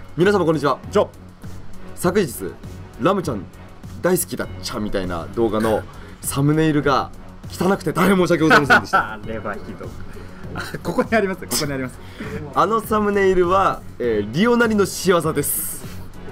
皆様こんにちは。 じゃ昨日ラムちゃん大好きだっちゃみたいな動画のサムネイルが汚くて大変申し訳ございませんでしたあれはひどくここにあります、ここにあります。 あのサムネイルは、リオナリの仕業です。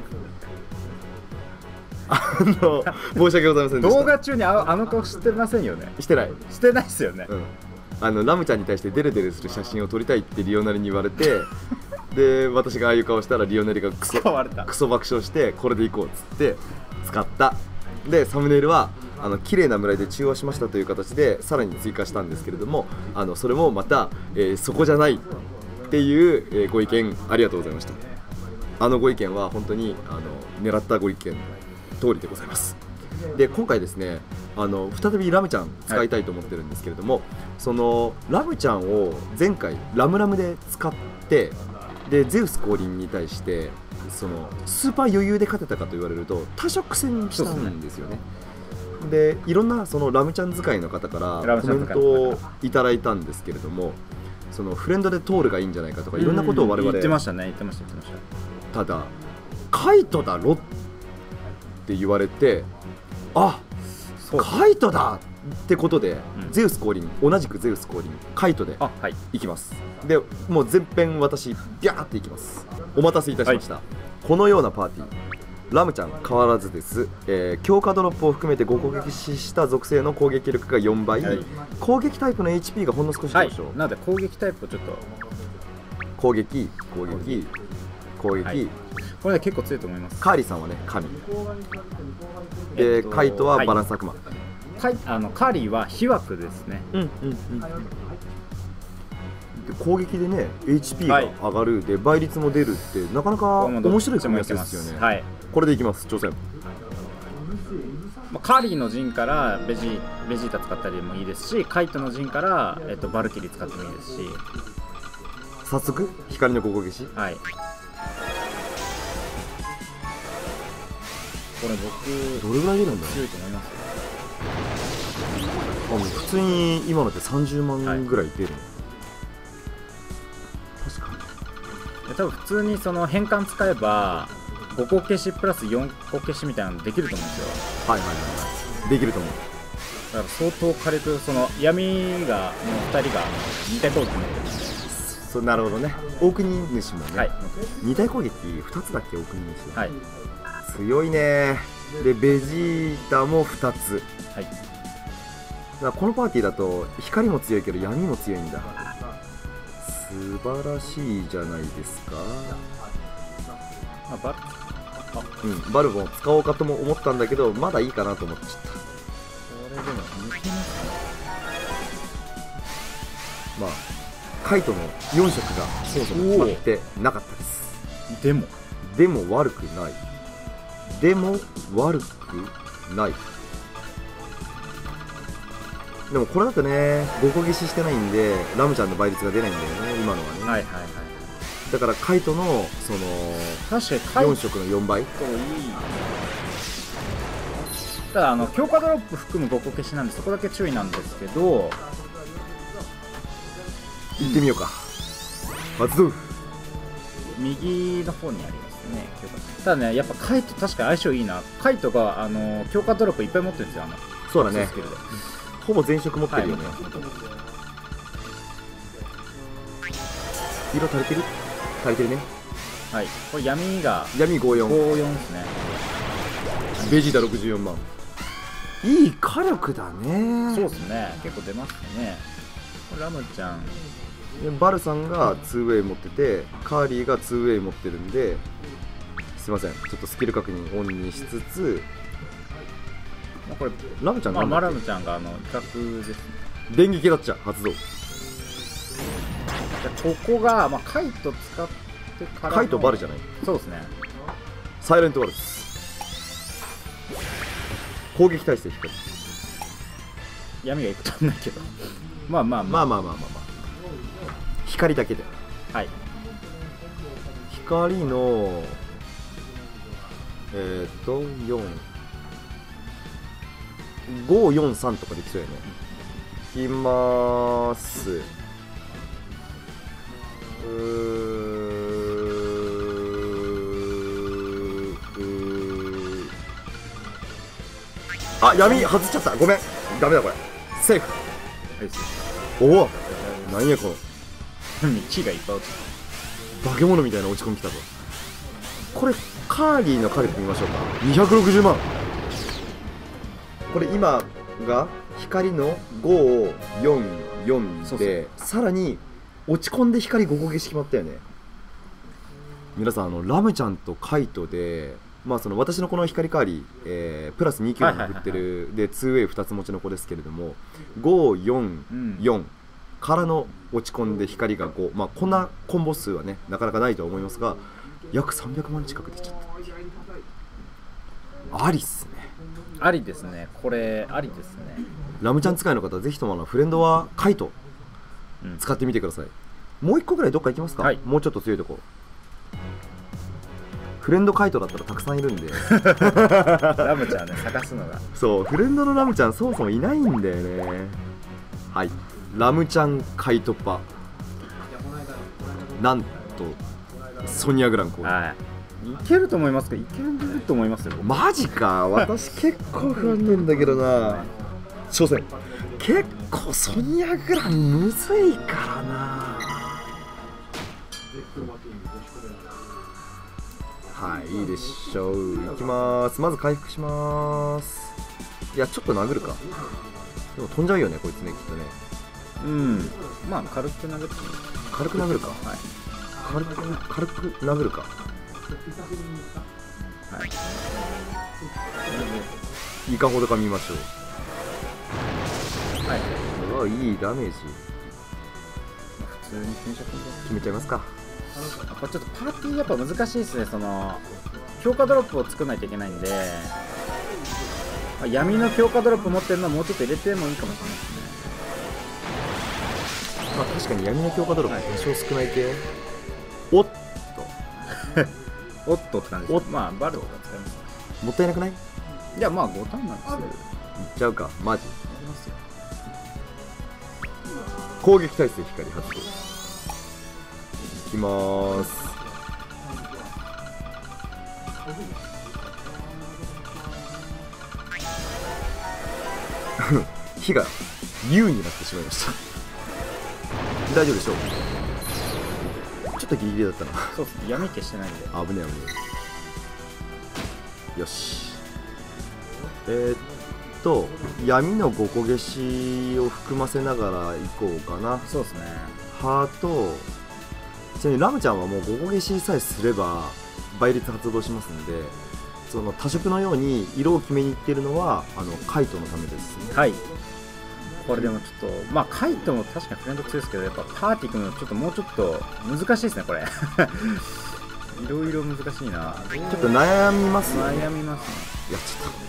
申し訳ございませんでした。 動画中にあの顔してませんよね。 してない、 してないですよね。 ラムちゃんに対してデレデレする写真を撮りたいってリオナリに言われてで、私がああいう顔したらリオナリがクソ爆笑してこれでいこうっつって使った。でサムネイルは綺麗な村井で中和しましたという形でさらに追加したんですけれども、それもまた、そこじゃないっていう、ご意見ありがとうございました。ご意見は本当に狙ったご意見通りでございます。で今回ですね、再びラムちゃん使いたいと思ってるんですけれども、そのラムちゃんを前回ラムラムで使って、でゼウス降臨に対してそのスーパー余裕で勝てたかと言われると多少苦戦したんですよね。でいろんなそのラムちゃん使いの方からコメントをいただいたんですけれども、そのフレンドでトールがいいんじゃないかとかいろんなことを我々 言ってましたね。言ってました。 ただカイトだろって言われて、あ、カイトだってことで、ゼウス降臨、同じくゼウス降臨カイトでいきます。でもう前編私ビャーっていきます。お待たせいたしました、このようなパーティーラムちゃん変わらずです。強化ドロップを含めて5攻撃した属性の攻撃力が4倍、攻撃タイプの HP がほんの少し上昇、 なので攻撃タイプをちょっと攻撃これで結構強いと思います。 カーリーさんはね神で、カイトはバランス悪魔、 カーリーは秘枠ですね。 で攻撃でね HP が上がる、で倍率も出るってなかなか面白い組み合わせですよね。これでいきます。挑戦。 カーリーの陣からベジータ使ったりもいいですし、カイトの陣から、バルキリー使ってもいいですし、 早速光の攻撃、 はい、これ僕どれぐらい出るんだろう。 強いと思いますよ。 普通に今のって30万ぐらい出るの、確かに。 多分普通にその変換使えば5個消しプラス4個消しみたいなのできると思うんですよ。 できると思う。 だから相当火力、その闇がもう2人が2体攻撃持ってるんで。 そう、なるほどね。大国主もね、2体攻撃2つだっけ、大国主、強いね。でベジータも2つ、だからこのパーティーだと光も強いけど闇も強いんだ。素晴らしいじゃないですか。バルボン使おうかとも思ったんだけど、まだいいかなと思っちゃった。これでも抜けますかね。まあカイトの4色がそもそも決まってなかったです。でも悪くない。でもこれだとね5個消ししてないんでラムちゃんの倍率が出ないんだよね、今のはね。だからカイトのその4色の4倍。 ただ強化ドロップ含む5個消しなんでそこだけ注意なんですけど、 行ってみようか。発動。 右の方にありますね。ただね、やっぱカイト確かに相性いいな。カイトが強化ドロップいっぱい持ってるんですよ。 そうだね、ほぼ全色持ってるよね。色足りてるね。 これ闇 54 ですね。 ベジータ64万。いい火力だね。 そうですね、結構出ますね。これラムちゃんでバルさんが 2way 持ってて、カーリーが 2way 持ってるんで、すいません、ちょっとスキル確認オンにしつつ、 これラムちゃんがラムちゃんが威嚇ですね。 電撃だっちゃ発動。 ここが、カイト使ってからカイトバルじゃない。 そうですね。 サイレントバルです。攻撃耐性光。 闇がいくとないけどまあ光だけで。光の543とかできそうやね。いきまーす。 あ、闇外しちゃった。ごめん、ダメだこれ。セーフ。おお、何やこの木がいっぱい落ち化け物みたいな落ち込みきたぞ。これカーリーの火力見ましょうか。260万。これ今が光の544で、さらに落ち込んで光5個消し決まったよね。皆さん、ラムちゃんとカイトで、まあ、その私のこの光カーリー、プラス2級が振ってるで 2way2 つ持ちの子ですけれども、544からの落ち込んで光が5、まあ、こんなコンボ数はねなかなかないとは思いますが、約300万近く出ちゃった。ありっすね。 ありですね。これありですね。 ラムちゃん使いの方、ぜひともフレンドはカイト使ってみてください。もう1個ぐらいどっか行きますか、もうちょっと強いとこ。フレンドカイトだったらたくさんいるんでラムちゃんね、探すのが。 そう、フレンドのラムちゃんそもそもいないんだよね。はい、ラムちゃんカイトパ、なんとソニアグランコール、いけると思いますけど、いけると思いますよ。 マジか、私結構不安なんだけどな。挑戦。結構ソニアグランむずいからな。はい、いいでしょう。いきまーす。まず回復しまーす。いや、ちょっと殴るか。でも飛んじゃうよね、こいつね、きっとね。 うん、まあ軽く殴ってみる。 軽く殴るか。はい、軽く殴るか。はい、いかほどか見ましょう。はい、うわ、いいダメージ。 普通に転写決めちゃいますか。 これちょっとパーティーやっぱ難しいですね。その強化ドロップを作らないといけないんで、闇の強化ドロップ持ってるのはもうちょっと入れてもいいかもしれないですね。 まあ確かに闇の強化ドロップ多少少ない系。おっとおっとって感じです。まあバルトが使います。 もったいなくない？ いや、まあ5ターンなんですよ。いっちゃうか、マジ。攻撃耐性光発動。いきまーす。火が U になってしまいました。大丈夫でしょう。ちょっとギリギリだったな。 そうですね、闇消してないんで。 危ねえ危ねえ。よし。闇の5個消しを含ませながら行こうかな。 そうですね。 ハート。ちなみにラムちゃんはもう5個消しさえすれば倍率発動しますので、その多色のように色を決めにいってるのはカイトのためですね。 はい。これでもちょっとまあカイトも確かにフレンド強いですけど、やっぱパーティー君のちょっともうちょっと難しいですねこれ。いろいろ難しいな。 ちょっと悩みますね。 悩みますね。 やっちゃった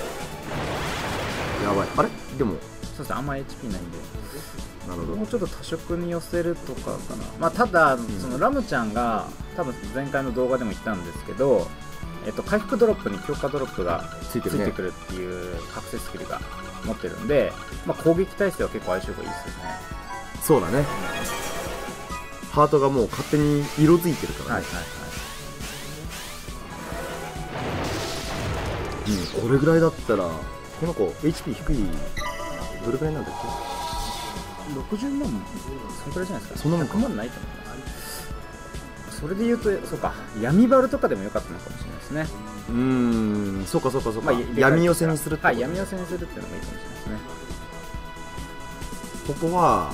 。やばい。あれでもそうですね、あんま HP ないんで。 なるほど。 もうちょっと多色に寄せるとかかな。まあただ、そのラムちゃんが多分前回の動画でも言ったんですけど、回復ドロップに強化ドロップがついてくるっていう覚醒スキルが持ってるんで、まあ、攻撃耐性は結構相性がいいですよね。 そうだね。ハートがもう勝手に色づいてるからね。これぐらいだったらこの子 HP 低い。どれぐらいなんだっけ。 60万もそれくらいじゃないですか。 そんなもんか。 100万ないと思います。それで言うと、そうか、闇バルとかでもよかったのかもしれないですね。 そうかそうかそうか、まあ、闇寄せにするってこと、 はい、闇寄せにするっていうのがいいかもしれないですね。 ここは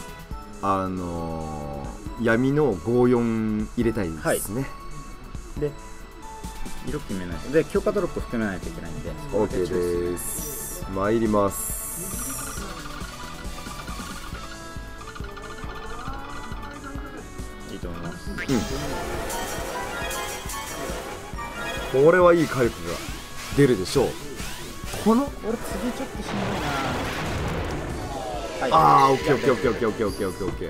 闇の54入れたいですね。 で色決めないと、で強化ドロップ含めないといけないんで OK です。参ります。 いいと思います。 これはいい火力が出るでしょう。この俺次ちょっとしんどいな。 ああ、オッケーオッケーオッケーオッケーオッケーオッケーオッケーオッケー。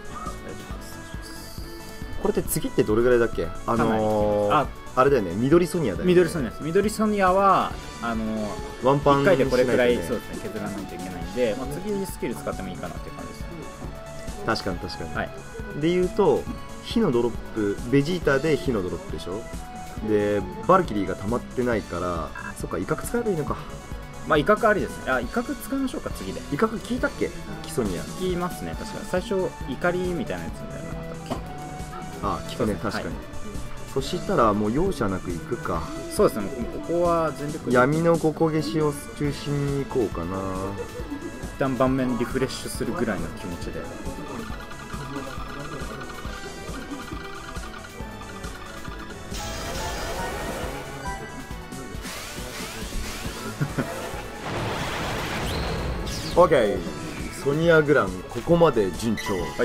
これって次ってどれぐらいだっけ。あれだよね、緑ソニアだよね。 緑ソニアです。緑ソニアはワンパン 1回でこれくらい、そうですね、削らないといけないんで、まあ、次スキル使ってもいいかなっていう感じですね。 確かに確かに。 はい、 で言うと火のドロップ、ベジータで火のドロップでしょ。でバルキリーが溜まってないから、そっか、威嚇使えばいいのか。 まあ威嚇ありですね。あ、威嚇使いましょうか次で。 威嚇聞いたっけ？基礎には聞きますね。確か最初怒りみたいなやつみたいなのあったっけ？ ああ聞くね、確かに、 はい、 そしたらもう容赦なく行くか。 そうですね、ここは全力で闇のごこ消しを中心に行こうかな。 一旦盤面リフレッシュするぐらいの気持ちで。 オッケー。ソニアグランここまで順調。 はい。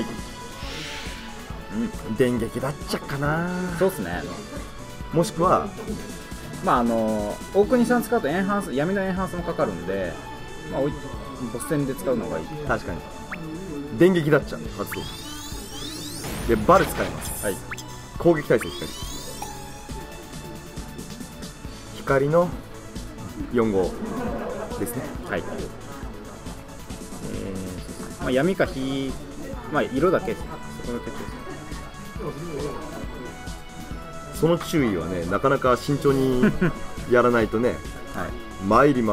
電撃だっちゃかな。 そうっすね。 もしくはまあ大国さん使うとエンハンス、闇のエンハンスもかかるんで、まあボス戦で使うのがいい。 確かに電撃だっちゃ発動でバル使います。 はい。 攻撃耐性光の4号ですね。 はい。まあ、闇か火、まあ色だけですね。そこだけです。 その注意はね、なかなか慎重にやらないとね。 はい。 参ります。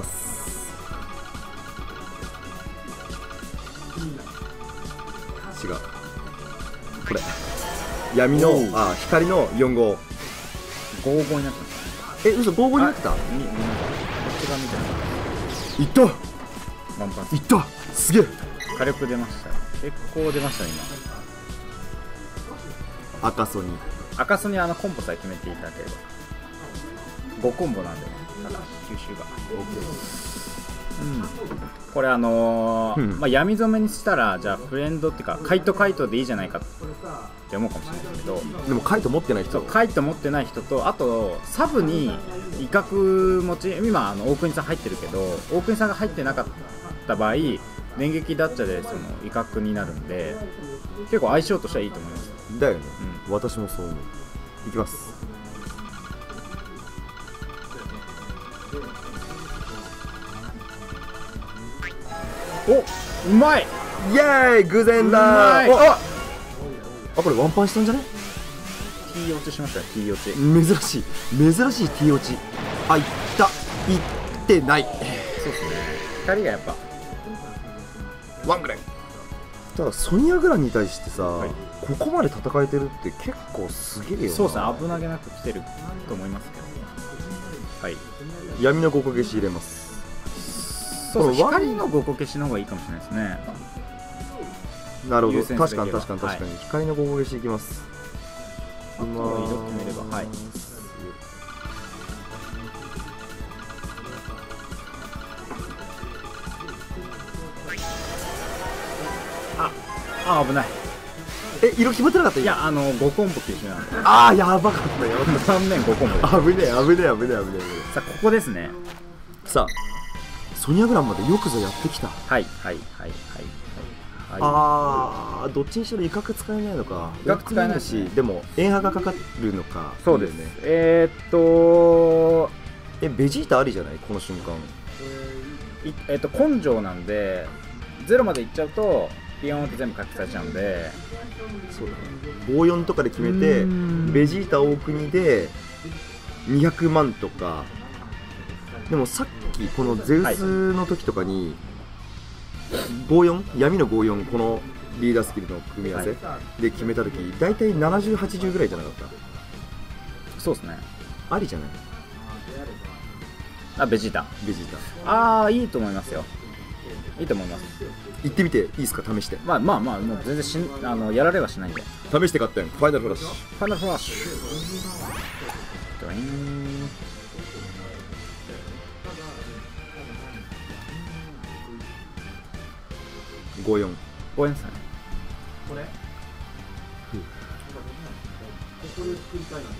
違う。これ。闇の光の4号。 55になってます。 嘘、55になってた？こっち側みたいな。 いった。 ワンパン。 いった。すげえ。 火力出ました。結構出ましたね今。赤ソニ。 赤ソニコンボさえ決めていただければ5コンボなんでね、ただ吸収が、これまあ、闇染めにしたらじゃあフレンドっていうかカイトでいいじゃないかって思うかもしれないですけど、 でもカイト持ってない人、 カイト持ってない人と、あとサブに威嚇持ち、今大国さん入ってるけど大国さんが入ってなかった場合電撃ダッチャでその威嚇になるんで結構相性としてはいいと思います。 だよね、私もそう思う。いきます。 お、うまい。 イエーイ、偶然だー。あ、これワンパンしたんじゃね？ T 落ちしましたよ。 T 落ち珍しい T 落ち。あ、いった。いってない。そうですね、光がやっぱワングレン。ただソニアグランに対してさ、ここまで戦えてるって結構すげえよな。 そうですね、危なげなく来てると思いますけど。はい、 闇のごこ消し入れます。 そうですね、光のごこ消しの方がいいかもしれないですね。 なるほど、確かに光のごこ消しいきます。 あとは色決めれば、はい。あ、危ない。 色決まってなかった？ いや、5コンボ吸収なんで。 ああ、やばかったよ。 3面5コンボです。危ねえ。 さあ、ここですね。 さあ、ソニアグランまでよくぞやってきた。 はい。 ああ、どっちにしろ威嚇使えないのか。 威嚇使えないし、 でも円波がかかるのか。 そうですね。 ベジータありじゃない？この瞬間。 根性なんで0までいっちゃうとピヨンって全部回復されちゃうんで、 そうだね、54とかで決めてベジータ大国で200万とか。でもさっきこのゼウスの時とかに54、闇の54、このリーダースキルの組み合わせで決めた時だいたい70、80ぐらいじゃなかった？ そうですね、 ありじゃない？ ベジータ。いいと思いますよ。いいと思います。 行ってみていいですか？試して。 まあもう全然やられはしないんで。 試して買ったよ。ファイナルフラッシュ。 ドイーン。54ですね。これ？ここで作りたいの。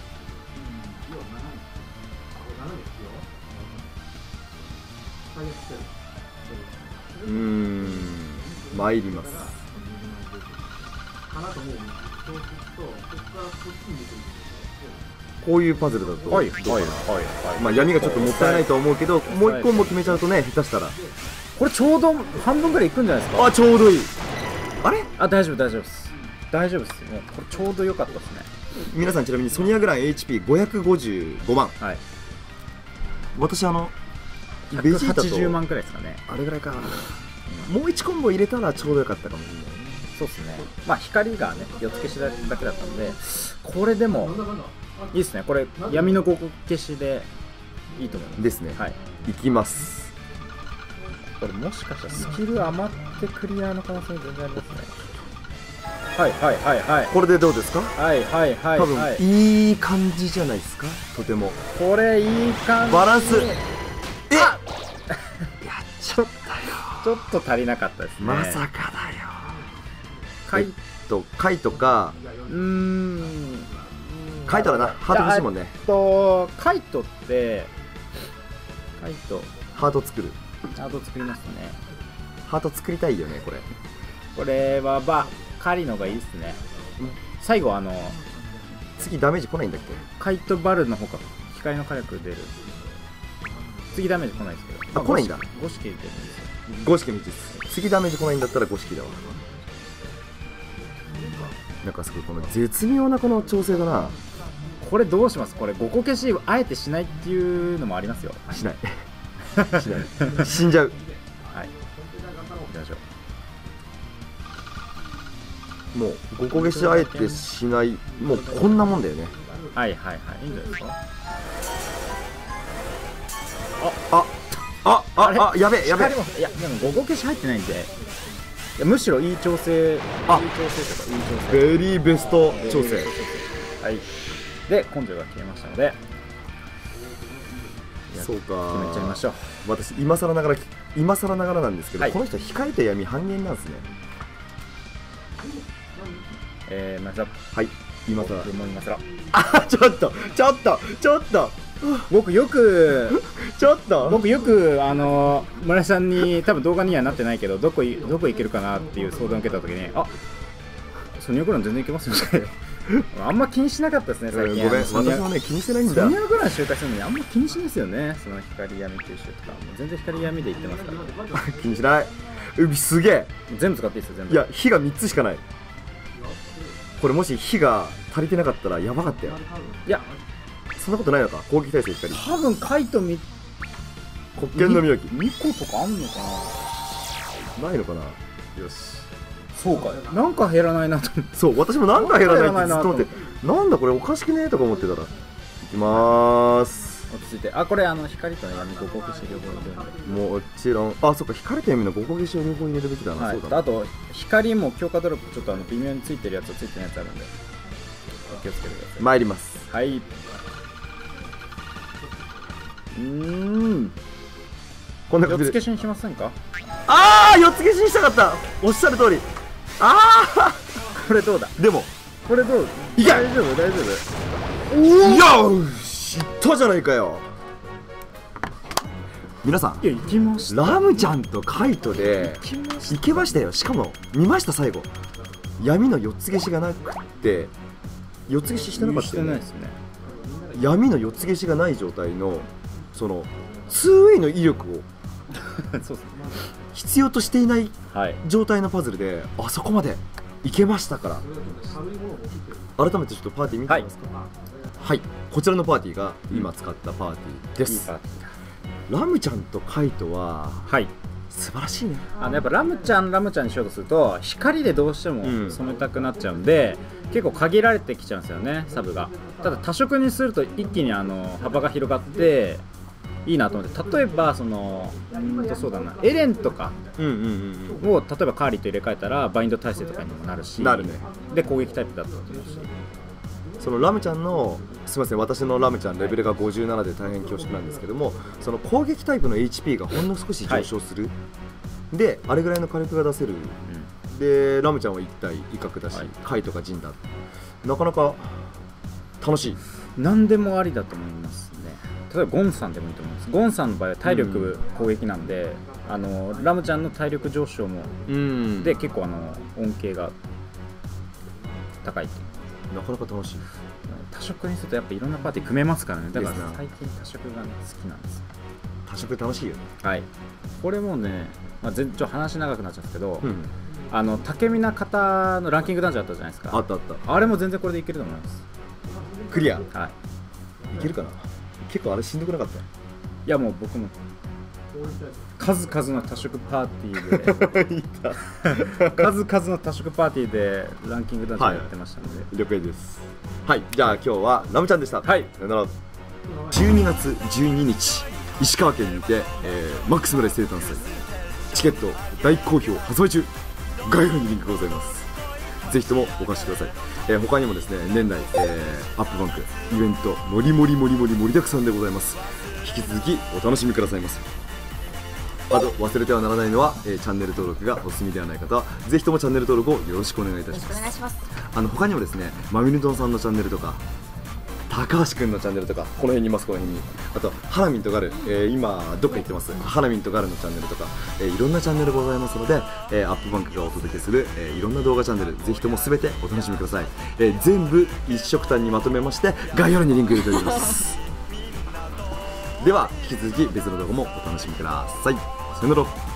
参ります。こういうパズルだと、まあ闇がちょっともったいないとは思うけど、もう1コンボ決めちゃうとね、下手したらこれちょうど半分ぐらいいくんじゃないですか。 ちょうどいい。あれ？ 大丈夫です。もうこれちょうど良かったですね。 皆さん、ちなみにソニアグラン HP555 万。私ベジータと 180万くらいですかね。 あれぐらいか、もう1コンボ入れたらちょうどよかったかもしれないね。 そうですね。まあ光がね4つ消しだけだったんで、これでもいいですね。これ闇の5個消しでいいと思いますですね。 はい、 いきます。 これもしかしたらスキル余ってクリアの可能性全然ありますね。はいはいはいはい。 これでどうですか？ はいはいはい、 多分いい感じじゃないですか。とてもこれいい感じ。 バランスやっちょっと足りなかったですね。 まさかだよ。 カイトかカイトだな。ハート欲しいもんね。 カイトってハート作る。 ハート作りますね。 ハート作りたいよね。これはカリのがいいですね。最後次ダメージ来ないんだっけ？ カイトバルの方が光の火力出る。次ダメージ来ないですけど。 来ないんだ。 5式出るんですよ。 5式の位置です。次ダメージ来ないんだったら5式だわ。なんかすごいこの絶妙なこの調整だな。 これどうします？これ5個消しあえてしないっていうのもありますよ。 しないしない。死んじゃう。 はい、行きましょう。もう5個消しあえてしない。もうこんなもんだよね。 はいはいはい、いいんじゃないですか。 あ、やべえ。 いやでも5個消し入ってないんで、いやむしろいい調整、 ベリーベスト調整。 はい。で根性が消えましたので、 そうか。 決めちゃいましょう。 私今更ながらなんですけど、この人控えた闇半減なんですね。 はい、 今更。ちょっと僕よく村井さんに多分動画にはなってないけど、どこ行けるかなっていう相談を受けた時に、ソニアグラン全然いけますよね。あんま気にしなかったですね最近。 ごめん、私もね気にしてないんだ。 ソニアグラン周回するのにあんま気にしないですよね。その光闇吸収とか全然光闇で言ってますから気にしない。すげえ。 全部使っていいですよ。全部。 いや、火が3つしかない。これもし火が足りてなかったらやばかったよ。 いやそんなことないのか。攻撃耐性光。 多分カイト黒剣の妙技 2個とかあんのかな。ないのかな。よし。 そうか、なんか減らないなと思って。 そう、私もなんか減らないってずっと思って、なんだこれおかしくねえとか思ってたら。いきまーす。 落ち着いて。これ光と闇5個消し両方入れるんで。 もちろん。そっか、光と闇の5個消しを両方入れるべきだな。 はい、 そうだな。 あと光も強化ドロップちょっと微妙についてるやつとついてないやつあるんでお気をつけてください。 参ります。 はい。 こんな感じで 4つ消しにしませんか。 4つ消しにしたかった。おっしゃる通り。 これどうだ。 でもこれどう。 いけ。 大丈夫。 よし、いったじゃないかよ。皆さん、 いや、行きました。 ラムちゃんとカイトでいけましたよ。しかも見ました。最後闇の4つ消しがなくて、4つ消ししてなかったよね。闇の4つ消しがない状態のその 2way の威力をそうですね、 必要としていない状態のパズルであそこまでいけましたから、改めてちょっとパーティー見てみますか。はい、こちらのパーティーが今使ったパーティーです。ラムちゃんとカイトは素晴らしいね。 やっぱラムちゃんにしようとすると光でどうしても染めたくなっちゃうんで、結構限られてきちゃうんですよね、サブが。ただ多色にすると一気に幅が広がっていいなと思って、例えばそうだな、エレンとかを例えばカーリーと入れ替えたらバインド耐性とかにもなるし、で攻撃タイプだったと思うし、 そのラムちゃんの、すみません、私のラムちゃんレベルが57で大変恐縮なんですけども、その攻撃タイプの HP がほんの少し上昇する、であれぐらいの火力が出せる、でラムちゃんは1体威嚇だし、カイとかジンだ、なかなか楽しい。 何でもありだと思いますね。例えばゴンさんでもいいと思います。ゴンさんの場合は体力攻撃なんで、ラムちゃんの体力上昇もで結構恩恵が高いっていう。 なかなか楽しい。 多色にするとやっぱいろんなパーティー組めますからね。だから最近多色が、好きなんです。 多色楽しいよね。 はい。これもね、ちょっと話長くなっちゃうんですけど、竹見な方のランキングダンジョンあったじゃないですか。 あった。 あれも全然これでいけると思います。 クリア。 はい。 いけるかな。結構あれしんどくなかった。 いやもう僕も数々の多色パーティーで数々の多色パーティーでランキング団長やってましたので、 了解です。はい、じゃあ今日はラムちゃんでした。 はい、 さよなら。12月12日石川県にて、マックス村井生誕祭チケット大好評発売中。概要欄にリンクがございます。ぜひともお貸してください。他にもですね、年内、アップバンクイベント盛り盛りだくさんでございます。引き続きお楽しみくださいませ。あと忘れてはならないのは、チャンネル登録がお済みではない方はぜひともチャンネル登録をよろしくお願いいたします。他にもですね、まみるどんさんのチャンネルとか高橋くんのチャンネルとか、この辺にいます。この辺にあとハラミンとガル、今どっか行ってます。ハラミンとガルのチャンネルとか、いろんなチャンネルございますので、アップバンクがお届けする、いろんな動画チャンネルぜひとも全てお楽しみください。全部一色単にまとめまして概要欄にリンク入れておきますでは引き続き別の動画もお楽しみください。さよなら。